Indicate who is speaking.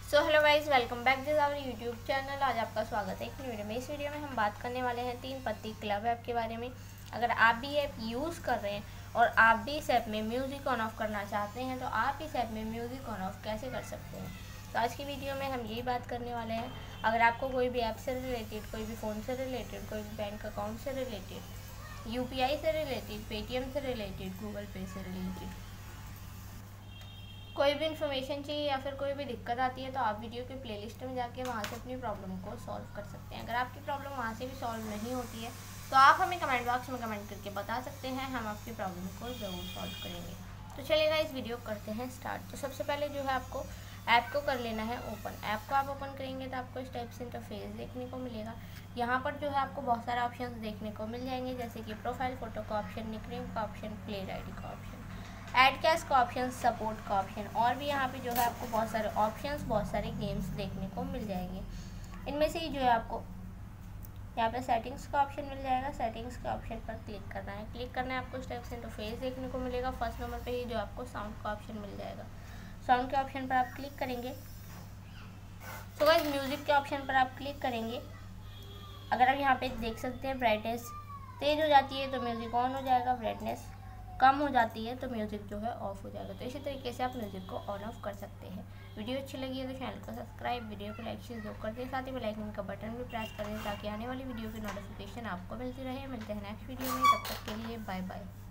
Speaker 1: So hello guys, welcome back this our YouTube channel. आज आपका स्वागत है एक नई वीडियो में। इस वीडियो में हम बात करने वाले हैं 3 पत्ती क्लब ऐप के बारे में। अगर आप भी ऐप यूज़ कर रहे हैं और आप भी इस ऐप में म्यूज़िक ऑन ऑफ करना चाहते हैं तो आप इस ऐप में म्यूज़िक ऑन ऑफ कैसे कर सकते हैं, तो आज की वीडियो में हम यही बात करने वाले हैं। अगर आपको कोई भी ऐप से रिलेटेड, कोई भी फ़ोन से रिलेटेड, कोई भी बैंक अकाउंट से रिलेटेड, UPI से रिलेटेड, पेटीएम से रिलेटेड, गूगल पे से रिलेटेड कोई भी इन्फॉर्मेशन चाहिए या फिर कोई भी दिक्कत आती है तो आप वीडियो के प्लेलिस्ट में जाके वहाँ से अपनी प्रॉब्लम को सॉल्व कर सकते हैं। अगर आपकी प्रॉब्लम वहाँ से भी सॉल्व नहीं होती है तो आप हमें कमेंट बॉक्स में कमेंट करके बता सकते हैं, हम आपकी प्रॉब्लम को ज़रूर सॉल्व करेंगे। तो चलिएगा इस वीडियो को करते हैं स्टार्ट। तो सबसे पहले जो है आपको ऐप को कर लेना है ओपन। ऐप को आप ओपन करेंगे तो आपको इस टाइप से इंटरफेस देखने को मिलेगा। यहाँ पर जो है आपको बहुत सारे ऑप्शन देखने को मिल जाएंगे, जैसे कि प्रोफाइल फ़ोटो का ऑप्शन, निकनेम का ऑप्शन, प्लेयर आईडी का ऑप्शन, ऐड कैश का ऑप्शन, सपोर्ट का ऑप्शन, और भी यहाँ पे जो है आपको बहुत सारे ऑप्शंस, बहुत सारे गेम्स देखने को मिल जाएंगे। इनमें से ही जो है आपको यहाँ पे सेटिंग्स का ऑप्शन मिल जाएगा। सेटिंग्स के ऑप्शन पर क्लिक करना है। क्लिक करना है आपको इस टाइप से इंटरफेस देखने को मिलेगा। फर्स्ट नंबर पे ही जो आपको साउंड का ऑप्शन मिल जाएगा। साउंड के ऑप्शन पर आप क्लिक करेंगे तो गाइस म्यूज़िक के ऑप्शन पर आप क्लिक करेंगे। अगर आप यहाँ पे देख सकते हैं ब्राइटनेस तेज़ हो जाती है तो म्यूज़िक ऑन हो जाएगा, ब्राइटनेस कम हो जाती है तो म्यूज़िक जो है ऑफ हो जाएगा। तो इसी तरीके से आप म्यूज़िक को ऑन ऑफ कर सकते हैं। वीडियो अच्छी लगी है तो चैनल को सब्सक्राइब, वीडियो को लाइक शेयर जरूर कर दें, साथ ही बेल आइकन का बटन भी प्रेस करें ताकि आने वाली वीडियो की नोटिफिकेशन आपको मिलती रहे। मिलते हैं नेक्स्ट वीडियो में, तब तक के लिए बाय बाय।